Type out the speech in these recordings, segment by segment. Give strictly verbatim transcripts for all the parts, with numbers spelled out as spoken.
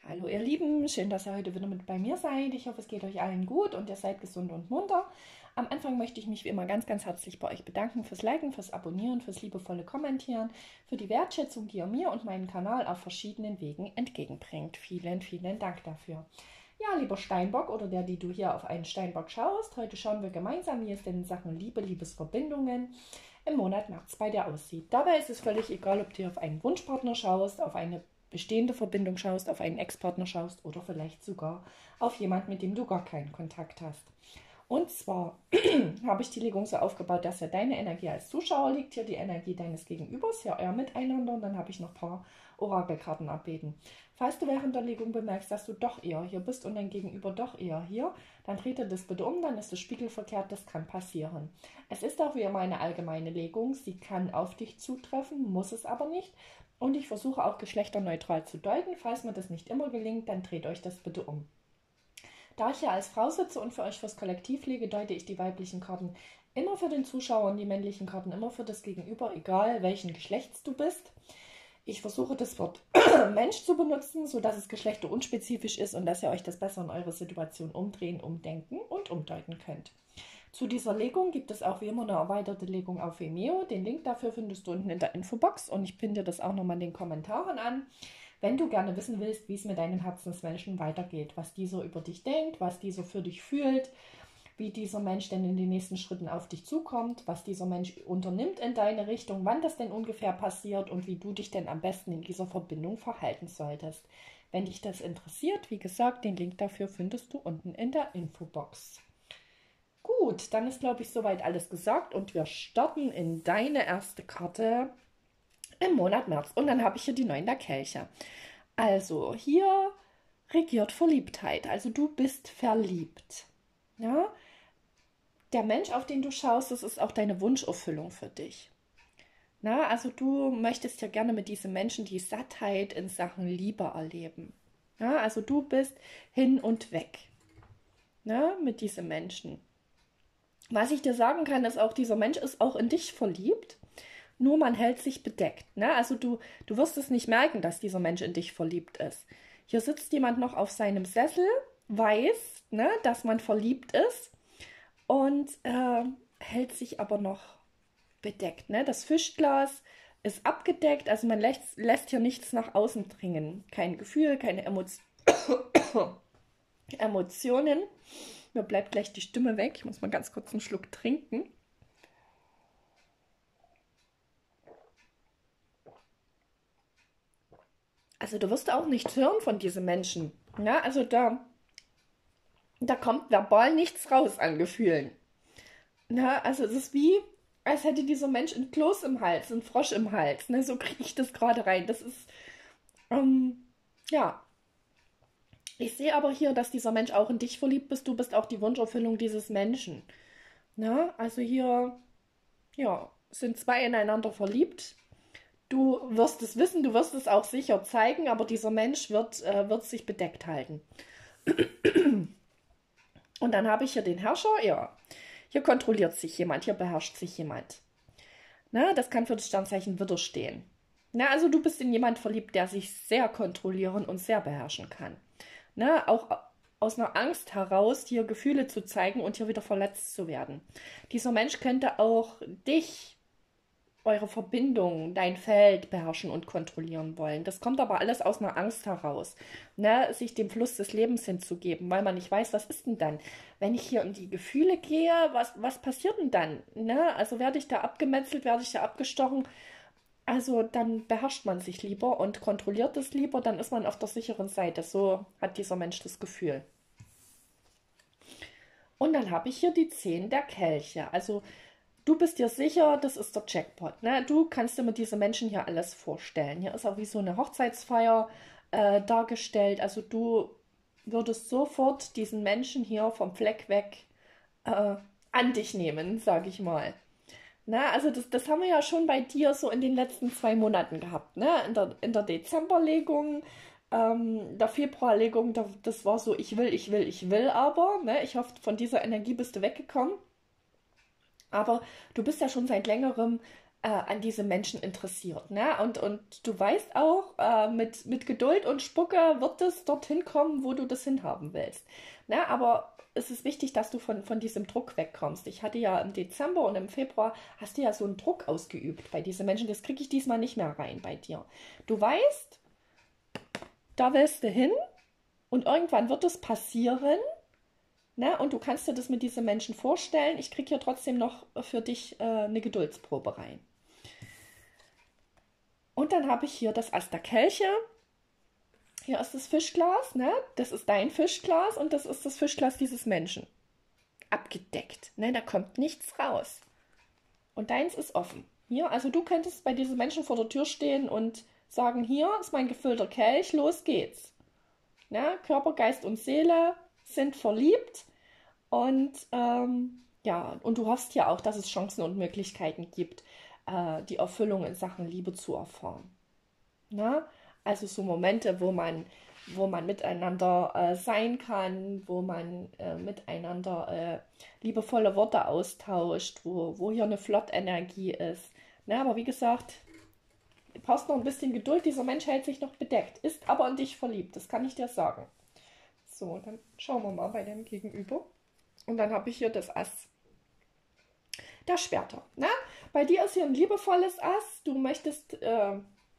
Hallo ihr Lieben, schön, dass ihr heute wieder mit bei mir seid. Ich hoffe, es geht euch allen gut und ihr seid gesund und munter. Am Anfang möchte ich mich wie immer ganz, ganz herzlich bei euch bedanken fürs Liken, fürs Abonnieren, fürs liebevolle Kommentieren, für die Wertschätzung, die ihr mir und meinem Kanal auf verschiedenen Wegen entgegenbringt. Vielen, vielen Dank dafür. Ja, lieber Steinbock oder der, die du hier auf einen Steinbock schaust, heute schauen wir gemeinsam, wie es denn in Sachen Liebe, Liebesverbindungen im Monat März bei dir aussieht. Dabei ist es völlig egal, ob du hier auf einen Wunschpartner schaust, auf eine bestehende Verbindung schaust, auf einen Ex-Partner schaust oder vielleicht sogar auf jemanden, mit dem du gar keinen Kontakt hast. Und zwar habe ich die Legung so aufgebaut, dass ja deine Energie als Zuschauer liegt, hier die Energie deines Gegenübers, hier euer Miteinander, und dann habe ich noch ein paar Orakelkarten abbeten. Falls du während der Legung bemerkst, dass du doch eher hier bist und dein Gegenüber doch eher hier, dann dreht das bitte um, dann ist das spiegelverkehrt, das kann passieren. Es ist auch wie immer eine allgemeine Legung, sie kann auf dich zutreffen, muss es aber nicht. Und ich versuche auch geschlechterneutral zu deuten. Falls mir das nicht immer gelingt, dann dreht euch das bitte um. Da ich hier als Frau sitze und für euch fürs Kollektiv lege, deute ich die weiblichen Karten immer für den Zuschauer und die männlichen Karten immer für das Gegenüber, egal welchen Geschlechts du bist. Ich versuche das Wort Mensch zu benutzen, sodass es geschlechterunspezifisch ist und dass ihr euch das besser in eure Situation umdrehen, umdenken und umdeuten könnt. Zu dieser Legung gibt es auch wie immer eine erweiterte Legung auf Vimeo. Den Link dafür findest du unten in der Infobox und ich pinne dir das auch nochmal in den Kommentaren an. Wenn du gerne wissen willst, wie es mit deinen Herzensmenschen weitergeht, was dieser über dich denkt, was dieser für dich fühlt, wie dieser Mensch denn in den nächsten Schritten auf dich zukommt, was dieser Mensch unternimmt in deine Richtung, wann das denn ungefähr passiert und wie du dich denn am besten in dieser Verbindung verhalten solltest. Wenn dich das interessiert, wie gesagt, den Link dafür findest du unten in der Infobox. Gut, dann ist, glaube ich, soweit alles gesagt und wir starten in deine erste Karte im Monat März. Und dann habe ich hier die Neun der Kelche. Also hier regiert Verliebtheit, also du bist verliebt. Ja? Der Mensch, auf den du schaust, das ist auch deine Wunscherfüllung für dich. Na, also du möchtest ja gerne mit diesem Menschen die Sattheit in Sachen Liebe erleben. Ja, also du bist hin und weg, na, mit diesem Menschen. Was ich dir sagen kann, ist auch, dieser Mensch ist auch in dich verliebt, nur man hält sich bedeckt. Ne? Also du, du wirst es nicht merken, dass dieser Mensch in dich verliebt ist. Hier sitzt jemand noch auf seinem Sessel, weiß, ne, dass man verliebt ist und äh, hält sich aber noch bedeckt. Ne? Das Fischglas ist abgedeckt, also man lässt, lässt hier nichts nach außen dringen. Kein Gefühl, keine Emotion, Emotionen. Mir bleibt gleich die Stimme weg. Ich muss mal ganz kurz einen Schluck trinken. Also du wirst auch nichts hören von diesem Menschen. Ja, also da, da kommt verbal nichts raus an Gefühlen. Ja, also es ist wie, als hätte dieser Mensch ein Kloß im Hals, einen Frosch im Hals. Ne? So kriege ich das gerade rein. Das ist, ähm, ja... Ich sehe aber hier, dass dieser Mensch auch in dich verliebt ist. Du bist auch die Wunscherfüllung dieses Menschen. Na, also hier, ja, sind zwei ineinander verliebt. Du wirst es wissen, du wirst es auch sicher zeigen, aber dieser Mensch wird, äh, wird sich bedeckt halten. Und dann habe ich hier den Herrscher. Ja, hier kontrolliert sich jemand, hier beherrscht sich jemand. Na, das kann für das Sternzeichen Widder stehen. Na, also du bist in jemand verliebt, der sich sehr kontrollieren und sehr beherrschen kann. Ne, auch aus einer Angst heraus, hier Gefühle zu zeigen und hier wieder verletzt zu werden. Dieser Mensch könnte auch dich, eure Verbindung, dein Feld beherrschen und kontrollieren wollen. Das kommt aber alles aus einer Angst heraus, ne, sich dem Fluss des Lebens hinzugeben, weil man nicht weiß, was ist denn dann? Wenn ich hier in die Gefühle gehe, was, was passiert denn dann? Ne? Also werde ich da abgemetzelt, werde ich da abgestochen? Also dann beherrscht man sich lieber und kontrolliert es lieber, dann ist man auf der sicheren Seite. So hat dieser Mensch das Gefühl. Und dann habe ich hier die Zehn der Kelche. Also du bist dir sicher, das ist der Jackpot. Ne? Du kannst dir mit diesen Menschen hier alles vorstellen. Hier ist auch wie so eine Hochzeitsfeier äh, dargestellt. Also du würdest sofort diesen Menschen hier vom Fleck weg äh, an dich nehmen, sage ich mal. Na, also das, das haben wir ja schon bei dir so in den letzten zwei Monaten gehabt. Ne? In der, in der Dezemberlegung, ähm, der Februarlegung, da, das war so, ich will, ich will, ich will aber. Ne? Ich hoffe, von dieser Energie bist du weggekommen. Aber du bist ja schon seit längerem äh, an diese Menschen interessiert. Ne? Und, und du weißt auch, äh, mit, mit Geduld und Spucke wird es dorthin kommen, wo du das hinhaben willst. Ne? Aber es ist wichtig, dass du von, von diesem Druck wegkommst. Ich hatte ja im Dezember und im Februar, hast du ja so einen Druck ausgeübt bei diesen Menschen. Das kriege ich diesmal nicht mehr rein bei dir. Du weißt, da willst du hin und irgendwann wird es passieren. Ne? Und du kannst dir das mit diesen Menschen vorstellen. Ich kriege hier trotzdem noch für dich äh, eine Geduldsprobe rein. Und dann habe ich hier das Ass der Kelche. Hier ist das Fischglas, ne? Das ist dein Fischglas und das ist das Fischglas dieses Menschen. Abgedeckt, ne? Da kommt nichts raus. Und deins ist offen. Hier, also du könntest bei diesen Menschen vor der Tür stehen und sagen, hier ist mein gefüllter Kelch, los geht's. Ne? Körper, Geist und Seele sind verliebt und ähm, ja, und du hoffst ja auch, dass es Chancen und Möglichkeiten gibt, äh, die Erfüllung in Sachen Liebe zu erfahren. Ne? Also so Momente, wo man, wo man miteinander äh, sein kann, wo man äh, miteinander äh, liebevolle Worte austauscht, wo, wo hier eine Flottenergie ist. Ne? Aber wie gesagt, du brauchst noch ein bisschen Geduld. Dieser Mensch hält sich noch bedeckt, ist aber in dich verliebt, das kann ich dir sagen. So, dann schauen wir mal bei dem Gegenüber. Und dann habe ich hier das Ass der Schwerter. Ne? Bei dir ist hier ein liebevolles Ass. Du möchtest äh,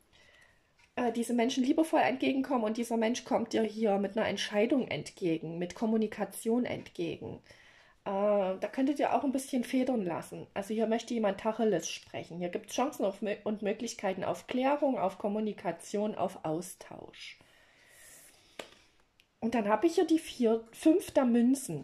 äh, diese Menschen liebevoll entgegenkommen und dieser Mensch kommt dir hier mit einer Entscheidung entgegen, mit Kommunikation entgegen. Äh, da könntet ihr auch ein bisschen federn lassen. Also hier möchte jemand Tacheles sprechen. Hier gibt es Chancen auf, und Möglichkeiten auf Klärung, auf Kommunikation, auf Austausch. Und dann habe ich hier die vier, fünf der Münzen.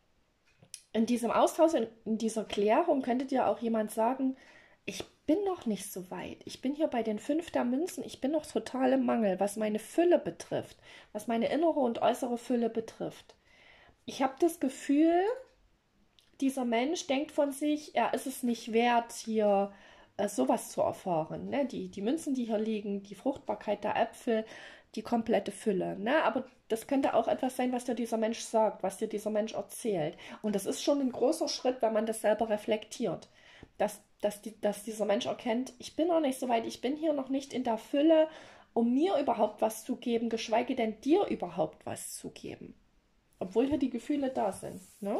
In diesem Austausch, in, in dieser Klärung könntet ihr auch jemand sagen, ich bin noch nicht so weit. Ich bin hier bei den fünf der Münzen. Ich bin noch total im Mangel, was meine Fülle betrifft, was meine innere und äußere Fülle betrifft. Ich habe das Gefühl, dieser Mensch denkt von sich, er ist es nicht wert, hier äh, sowas zu erfahren. Ne? Die, die Münzen, die hier liegen, die Fruchtbarkeit der Äpfel, die komplette Fülle. Ne? Aber das könnte auch etwas sein, was dir dieser Mensch sagt, was dir dieser Mensch erzählt. Und das ist schon ein großer Schritt, wenn man das selber reflektiert. Dass, dass, die, dass dieser Mensch erkennt, ich bin noch nicht so weit, ich bin hier noch nicht in der Fülle, um mir überhaupt was zu geben, geschweige denn dir überhaupt was zu geben. Obwohl hier die Gefühle da sind. Ne?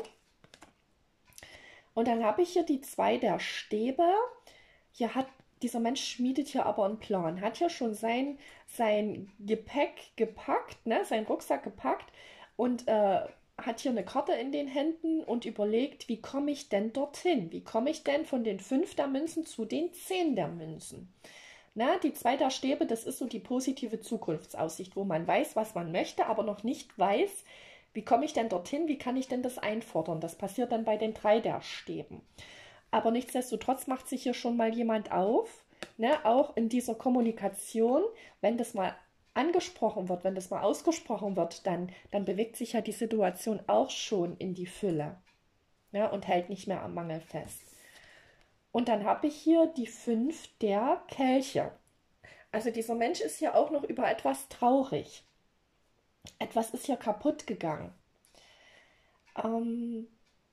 Und dann habe ich hier die zwei der Stäbe. Hier hat dieser Mensch schmiedet hier aber einen Plan, hat hier schon sein, sein Gepäck gepackt, ne, seinen Rucksack gepackt und äh, hat hier eine Karte in den Händen und überlegt, wie komme ich denn dorthin? Wie komme ich denn von den fünf der Münzen zu den zehn der Münzen? Na, die zwei der Stäbe, das ist so die positive Zukunftsaussicht, wo man weiß, was man möchte, aber noch nicht weiß, wie komme ich denn dorthin? Wie kann ich denn das einfordern? Das passiert dann bei den drei der Stäben. Aber nichtsdestotrotz macht sich hier schon mal jemand auf, ne? Auch in dieser Kommunikation, wenn das mal angesprochen wird, wenn das mal ausgesprochen wird, dann, dann bewegt sich ja die Situation auch schon in die Fülle, ja, und hält nicht mehr am Mangel fest. Und dann habe ich hier die fünf der Kelche. Also dieser Mensch ist hier auch noch über etwas traurig. Etwas ist hier kaputt gegangen. Ähm...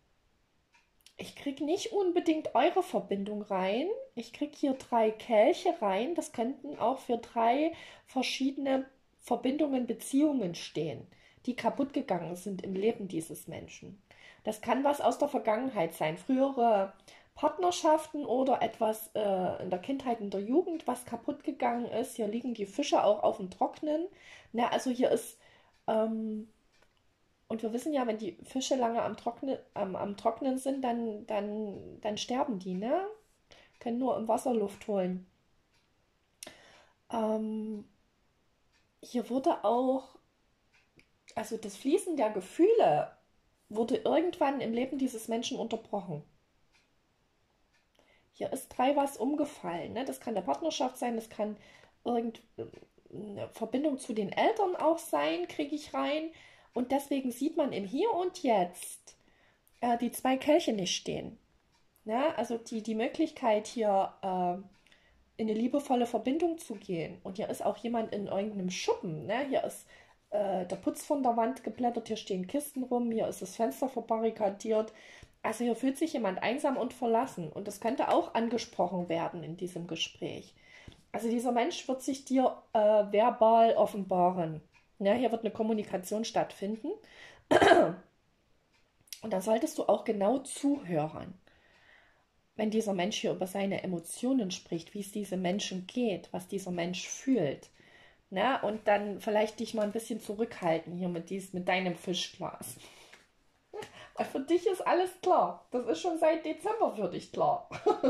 Ich kriege nicht unbedingt eure Verbindung rein. Ich kriege hier drei Kelche rein. Das könnten auch für drei verschiedene Verbindungen, Beziehungen stehen, die kaputt gegangen sind im Leben dieses Menschen. Das kann was aus der Vergangenheit sein. Frühere Partnerschaften oder etwas äh, in der Kindheit, in der Jugend, was kaputt gegangen ist. Hier liegen die Fische auch auf dem Trocknen. Na, also hier ist... Ähm, Und wir wissen ja, wenn die Fische lange am Trocknen, am, am Trocknen sind, dann, dann, dann sterben die, ne? Können nur im Wasser Luft holen. Ähm, hier wurde auch, also das Fließen der Gefühle wurde irgendwann im Leben dieses Menschen unterbrochen. Hier ist drei was umgefallen, ne? Das kann eine Partnerschaft sein, das kann irgendeine Verbindung zu den Eltern auch sein, kriege ich rein. Und deswegen sieht man im Hier und Jetzt äh, die zwei Kelche nicht stehen. Ja, also die, die Möglichkeit hier äh, in eine liebevolle Verbindung zu gehen. Und hier ist auch jemand in irgendeinem Schuppen. Ne? Hier ist äh, der Putz von der Wand geblättert, hier stehen Kisten rum, hier ist das Fenster verbarrikadiert. Also hier fühlt sich jemand einsam und verlassen und das könnte auch angesprochen werden in diesem Gespräch. Also dieser Mensch wird sich dir äh, verbal offenbaren. Ja, hier wird eine Kommunikation stattfinden und da solltest du auch genau zuhören, wenn dieser Mensch hier über seine Emotionen spricht, wie es diesem Menschen geht, was dieser Mensch fühlt. Na, und dann vielleicht dich mal ein bisschen zurückhalten hier mit, dies, mit deinem Fischglas. Weil für dich ist alles klar. Das ist schon seit Dezember für dich klar.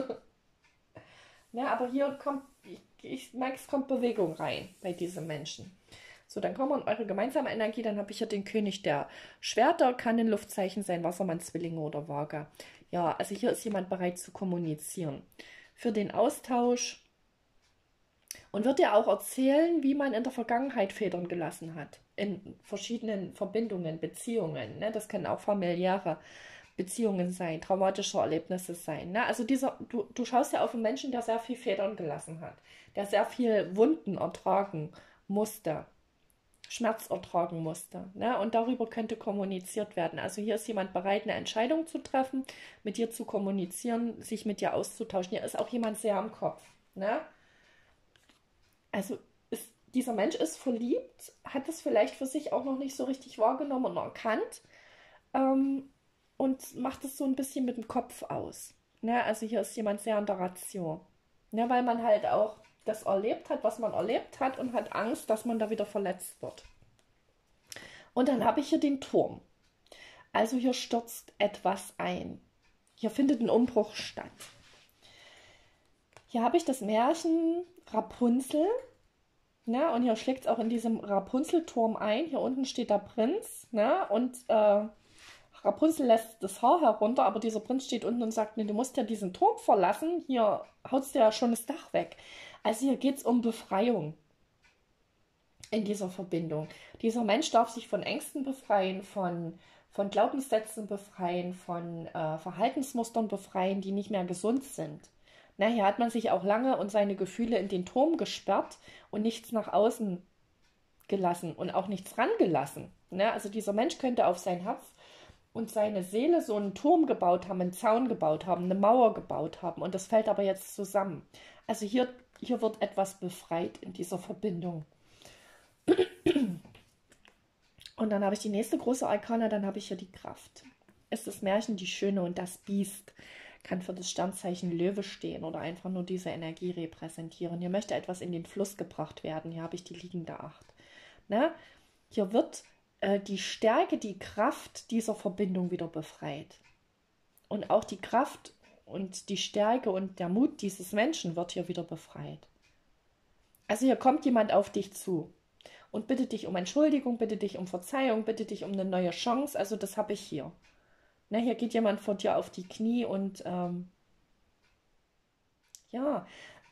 Ja, aber hier kommt, ich, ich merke, es kommt Bewegung rein bei diesem Menschen. So, dann kommen wir in eure gemeinsame Energie. Dann habe ich hier den König der Schwerter, kann ein Luftzeichen sein, Wassermann, Zwillinge oder Waage. Ja, also hier ist jemand bereit zu kommunizieren. Für den Austausch. Und wird dir auch erzählen, wie man in der Vergangenheit Federn gelassen hat. In verschiedenen Verbindungen, Beziehungen. Ne? Das können auch familiäre Beziehungen sein, traumatische Erlebnisse sein. Ne? Also dieser, du, du schaust ja auf einen Menschen, der sehr viel Federn gelassen hat. Der sehr viel Wunden ertragen musste. Schmerz ertragen musste. Ne? Und darüber könnte kommuniziert werden. Also hier ist jemand bereit, eine Entscheidung zu treffen, mit dir zu kommunizieren, sich mit dir auszutauschen. Hier ist auch jemand sehr am Kopf. Ne? Also ist, dieser Mensch ist verliebt, hat es vielleicht für sich auch noch nicht so richtig wahrgenommen und erkannt ähm, und macht es so ein bisschen mit dem Kopf aus. Ne? Also hier ist jemand sehr in der Ratio. Ne? Weil man halt auch das erlebt hat, was man erlebt hat und hat Angst, dass man da wieder verletzt wird. Und dann habe ich hier den Turm. Also hier stürzt etwas ein. Hier findet ein Umbruch statt. Hier habe ich das Märchen Rapunzel. Ne? Und hier schlägt es auch in diesem Rapunzelturm ein. Hier unten steht der Prinz. Ne? Und äh, Rapunzel lässt das Haar herunter, aber dieser Prinz steht unten und sagt, nee, du musst ja diesen Turm verlassen. Hier haut dir ja schon das Dach weg. Also hier geht es um Befreiung in dieser Verbindung. Dieser Mensch darf sich von Ängsten befreien, von, von Glaubenssätzen befreien, von äh, Verhaltensmustern befreien, die nicht mehr gesund sind. Na, hier hat man sich auch lange und seine Gefühle in den Turm gesperrt und nichts nach außen gelassen und auch nichts rangelassen. Na, also dieser Mensch könnte auf sein Herz und seine Seele so einen Turm gebaut haben, einen Zaun gebaut haben, eine Mauer gebaut haben und das fällt aber jetzt zusammen. Also hier, hier wird etwas befreit in dieser Verbindung. Und dann habe ich die nächste große Arkana, dann habe ich hier die Kraft. Ist das Märchen Die Schöne und das Biest. Kann für das Sternzeichen Löwe stehen oder einfach nur diese Energie repräsentieren. Hier möchte etwas in den Fluss gebracht werden. Hier habe ich die liegende Acht. Ne? Hier wird äh, die Stärke, die Kraft dieser Verbindung wieder befreit. Und auch die Kraft und die Stärke und der Mut dieses Menschen wird hier wieder befreit. Also hier kommt jemand auf dich zu und bittet dich um Entschuldigung, bittet dich um Verzeihung, bittet dich um eine neue Chance. Also das habe ich hier. Ne, hier geht jemand vor dir auf die Knie und ähm, ja,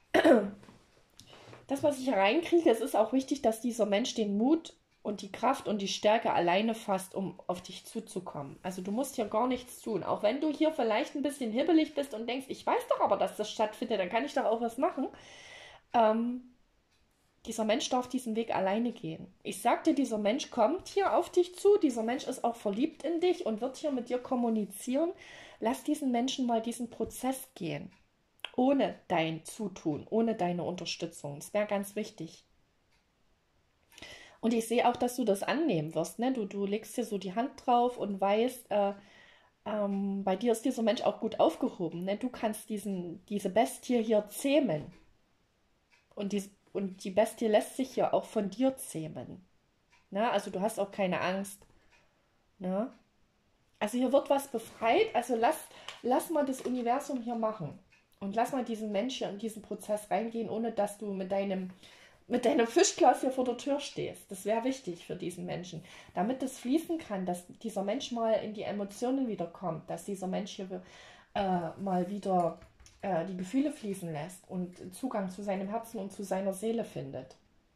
das, was ich hier reinkriege, es ist auch wichtig, dass dieser Mensch den Mut und die Kraft und die Stärke alleine fasst, um auf dich zuzukommen. Also du musst hier gar nichts tun. Auch wenn du hier vielleicht ein bisschen hibbelig bist und denkst, ich weiß doch aber, dass das stattfindet, dann kann ich doch auch was machen. Ähm, dieser Mensch darf diesen Weg alleine gehen. Ich sagte, dieser Mensch kommt hier auf dich zu, dieser Mensch ist auch verliebt in dich und wird hier mit dir kommunizieren. Lass diesen Menschen mal diesen Prozess gehen. Ohne dein Zutun, ohne deine Unterstützung. Das wäre ganz wichtig. Und ich sehe auch, dass du das annehmen wirst. Ne? Du, du legst dir so die Hand drauf und weißt, äh, ähm, bei dir ist dieser Mensch auch gut aufgehoben. Ne? Du kannst diesen, diese Bestie hier zähmen. Und die, und die Bestie lässt sich ja auch von dir zähmen. Ne? Also du hast auch keine Angst. Ne? Also hier wird was befreit. Also lass, lass mal das Universum hier machen. Und lass mal diesen Menschen hier in diesen Prozess reingehen, ohne dass du mit deinem, mit deinem Fischglas hier vor der Tür stehst. Das wäre wichtig für diesen Menschen. Damit das fließen kann, dass dieser Mensch mal in die Emotionen wieder kommt, dass dieser Mensch hier äh, mal wieder äh, die Gefühle fließen lässt und Zugang zu seinem Herzen und zu seiner Seele findet.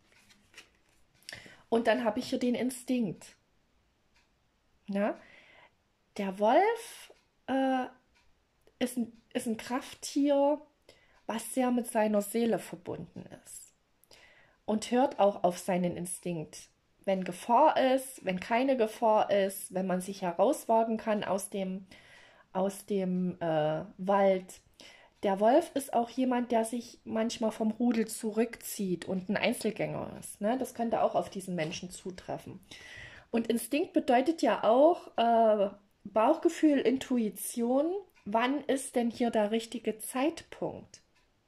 Und dann habe ich hier den Instinkt. Na? Der Wolf äh, ist ein ist ein Krafttier, was sehr mit seiner Seele verbunden ist und hört auch auf seinen Instinkt. Wenn Gefahr ist, wenn keine Gefahr ist, wenn man sich herauswagen kann aus dem, aus dem äh, Wald. Der Wolf ist auch jemand, der sich manchmal vom Rudel zurückzieht und ein Einzelgänger ist. Ne? Das könnte auch auf diesen Menschen zutreffen. Und Instinkt bedeutet ja auch äh, Bauchgefühl, Intuition. Wann ist denn hier der richtige Zeitpunkt,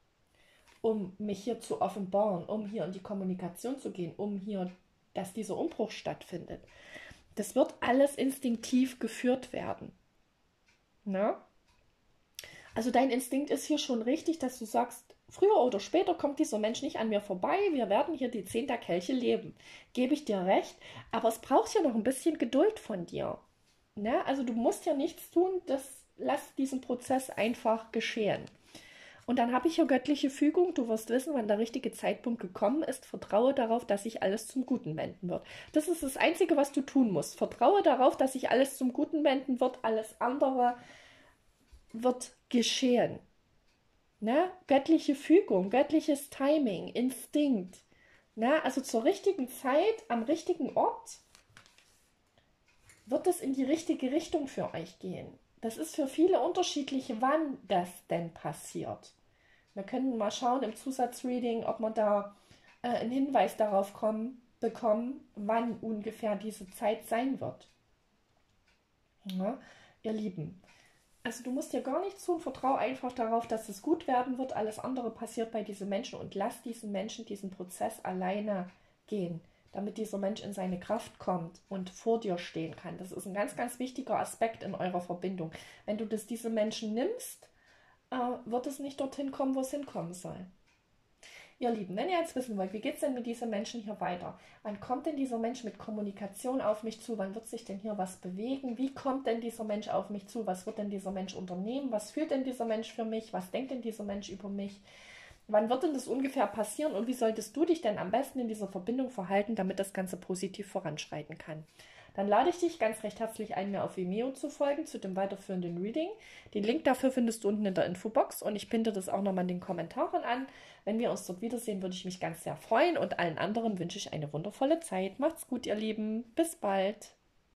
um mich hier zu offenbaren, um hier in die Kommunikation zu gehen, um hier, dass dieser Umbruch stattfindet? Das wird alles instinktiv geführt werden. Ne? Also dein Instinkt ist hier schon richtig, dass du sagst, früher oder später kommt dieser Mensch nicht an mir vorbei, wir werden hier die zehn der Kelche leben. Gebe ich dir recht, aber es braucht ja noch ein bisschen Geduld von dir. Ne? Also du musst ja nichts tun, das lass diesen Prozess einfach geschehen. Und dann habe ich hier göttliche Fügung, du wirst wissen, wann der richtige Zeitpunkt gekommen ist. Vertraue darauf, dass sich alles zum Guten wenden wird. Das ist das Einzige, was du tun musst. Vertraue darauf, dass sich alles zum Guten wenden wird, alles andere wird geschehen. Ne? Göttliche Fügung, göttliches Timing, Instinkt. Ne? Also zur richtigen Zeit, am richtigen Ort wird es in die richtige Richtung für euch gehen. Das ist für viele unterschiedlich, wann das denn passiert. Wir können mal schauen im Zusatzreading, ob wir da äh, einen Hinweis darauf kommen, bekommen, wann ungefähr diese Zeit sein wird. Ja, ihr Lieben, also du musst dir gar nichts tun, vertraue einfach darauf, dass es gut werden wird. Alles andere passiert bei diesen Menschen und lass diesen Menschen diesen Prozess alleine gehen, damit dieser Mensch in seine Kraft kommt und vor dir stehen kann. Das ist ein ganz, ganz wichtiger Aspekt in eurer Verbindung. Wenn du das diese Menschen nimmst, äh, wird es nicht dorthin kommen, wo es hinkommen soll. Ihr Lieben, wenn ihr jetzt wissen wollt, wie geht es denn mit diesen Menschen hier weiter? Wann kommt denn dieser Mensch mit Kommunikation auf mich zu? Wann wird sich denn hier was bewegen? Wie kommt denn dieser Mensch auf mich zu? Was wird denn dieser Mensch unternehmen? Was fühlt denn dieser Mensch für mich? Was denkt denn dieser Mensch über mich? Wann wird denn das ungefähr passieren und wie solltest du dich denn am besten in dieser Verbindung verhalten, damit das Ganze positiv voranschreiten kann? Dann lade ich dich ganz recht herzlich ein, mir auf Vimeo zu folgen zu dem weiterführenden Reading. Den Link dafür findest du unten in der Infobox und ich pinte das auch nochmal in den Kommentaren an. Wenn wir uns dort wiedersehen, würde ich mich ganz sehr freuen und allen anderen wünsche ich eine wundervolle Zeit. Macht's gut, ihr Lieben. Bis bald.